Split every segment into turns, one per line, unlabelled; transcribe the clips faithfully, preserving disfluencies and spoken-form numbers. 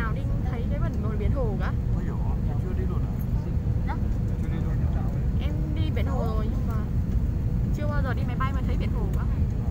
nào đi thấy cái bản đồ biển hồ cả.
Ôi dồi, em chưa đi luôn à?
Đó.
Chưa đi luôn.
Em đi biển hồ rồi nhưng mà chưa bao giờ đi máy bay mà thấy biển hồ cả.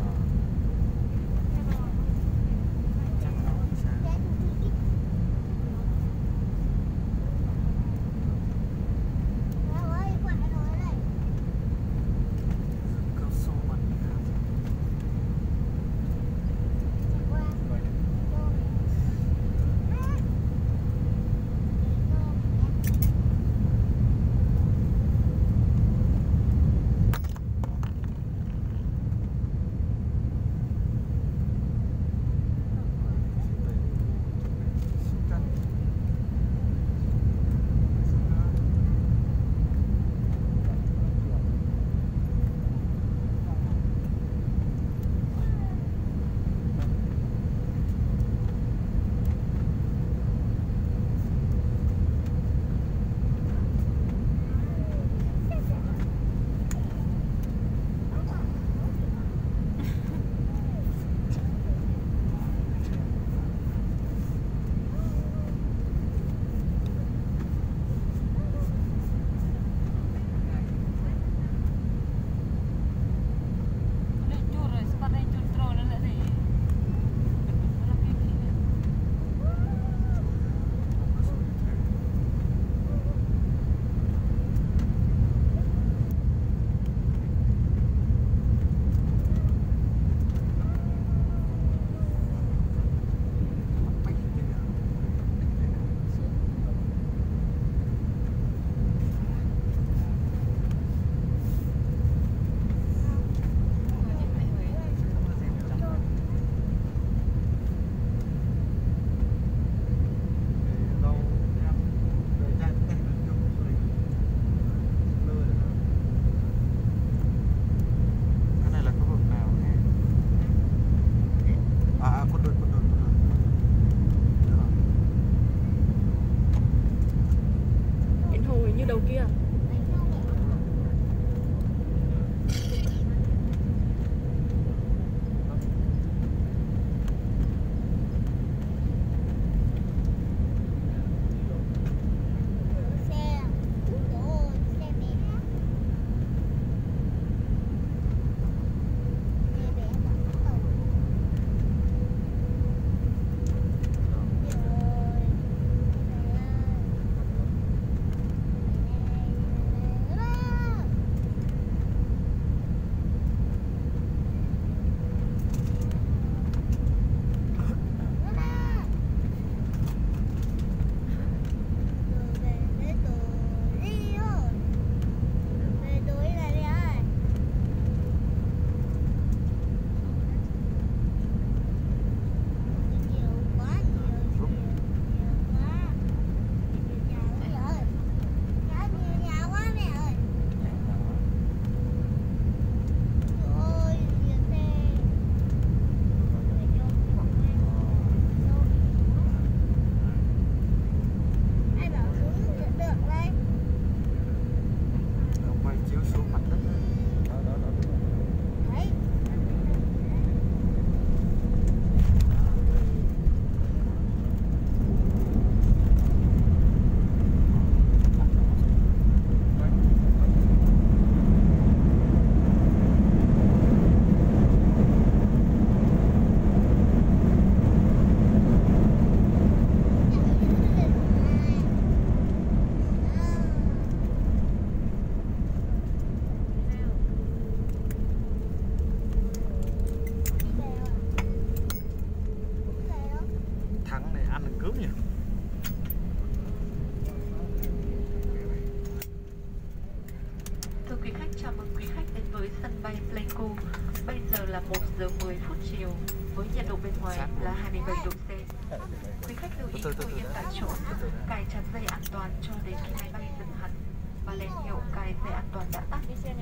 Cài chặt dây an toàn cho đến khi máy bay dừng hẳn và đèn hiệu cài dây an toàn đã tắt.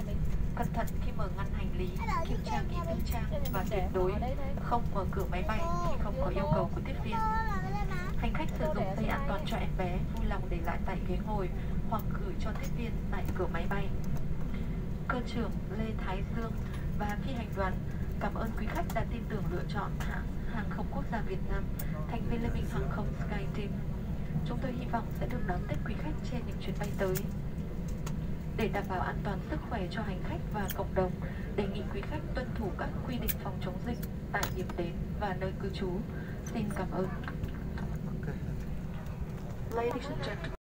Cẩn thận khi mở ngăn hành lý, kiểm tra kỹ tư trang và tuyệt đối không mở cửa máy bay khi không có yêu cầu của tiếp viên. Hành khách sử dụng dây an toàn cho em bé vui lòng để lại tại ghế ngồi hoặc gửi cho tiếp viên tại cửa máy bay. Cơ trưởng Lê Thái Dương và phi hành đoàn cảm ơn quý khách đã tin tưởng lựa chọn hãng Hàng không Quốc gia Việt Nam, thành viên Liên minh Hàng không SkyTeam, chúng tôi hy vọng sẽ được đón tiếp quý khách trên những chuyến bay tới. Để đảm bảo an toàn sức khỏe cho hành khách và cộng đồng, đề nghị quý khách tuân thủ các quy định phòng chống dịch tại điểm đến và nơi cư trú. Xin cảm ơn.
Okay.
Ladies and gentlemen.